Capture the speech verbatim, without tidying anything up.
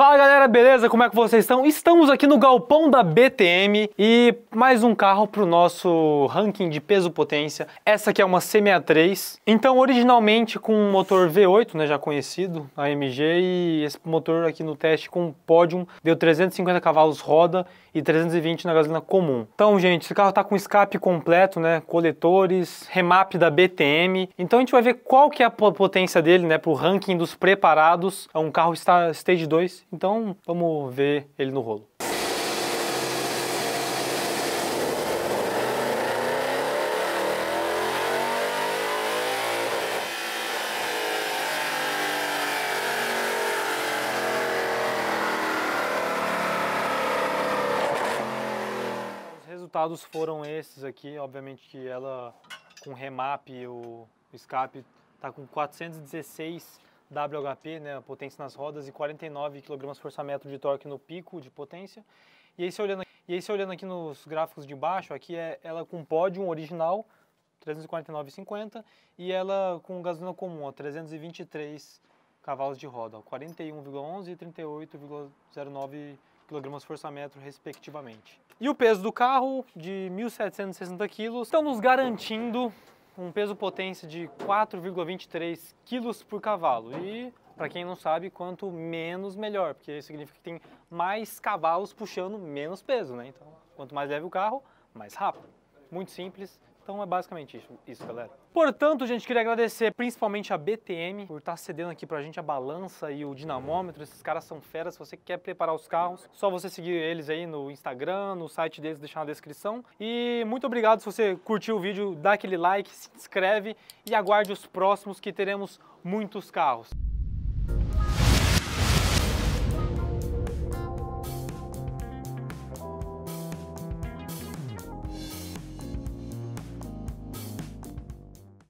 Fala galera, beleza? Como é que vocês estão? Estamos aqui no galpão da B T M e mais um carro para o nosso ranking de peso-potência. Essa aqui é uma C sessenta e três, então originalmente com um motor V oito, né, já conhecido, A M G, e esse motor aqui no teste com Podium deu trezentos e cinquenta cavalos roda e trezentos e vinte na gasolina comum. Então, gente, esse carro tá com escape completo, né, coletores, remap da B T M. Então a gente vai ver qual que é a potência dele, né, para o ranking dos preparados. É um carro Stage dois. Então, vamos ver ele no rolo. Os resultados foram esses aqui. Obviamente que ela, com remap, o escape tá com quatrocentos e dezesseis W H P, né, a potência nas rodas, e quarenta e nove quilogramas-força-metro de torque no pico de potência. E aí, você olhando, e aí, você olhando aqui nos gráficos de baixo, aqui é ela com Podium original, trezentos e quarenta e nove vírgula cinquenta, e ela com gasolina comum, ó, trezentos e vinte e três cavalos de roda, ó, quarenta e um vírgula onze e trinta e oito vírgula zero nove quilogramas-força-metro, respectivamente. E o peso do carro, de mil setecentos e sessenta quilos, estão nos garantindo um peso-potência de quatro vírgula vinte e três quilos por cavalo. E, para quem não sabe, quanto menos, melhor, porque isso significa que tem mais cavalos puxando menos peso, né? Então, quanto mais leve o carro, mais rápido. Muito simples. Então é basicamente isso, isso, galera. Portanto, gente, queria agradecer principalmente a B T M por estar cedendo aqui pra gente a balança e o dinamômetro. Esses caras são feras. Se você quer preparar os carros, só você seguir eles aí no Instagram, no site deles, deixar na descrição. E muito obrigado se você curtiu o vídeo, dá aquele like, se inscreve e aguarde os próximos que teremos muitos carros.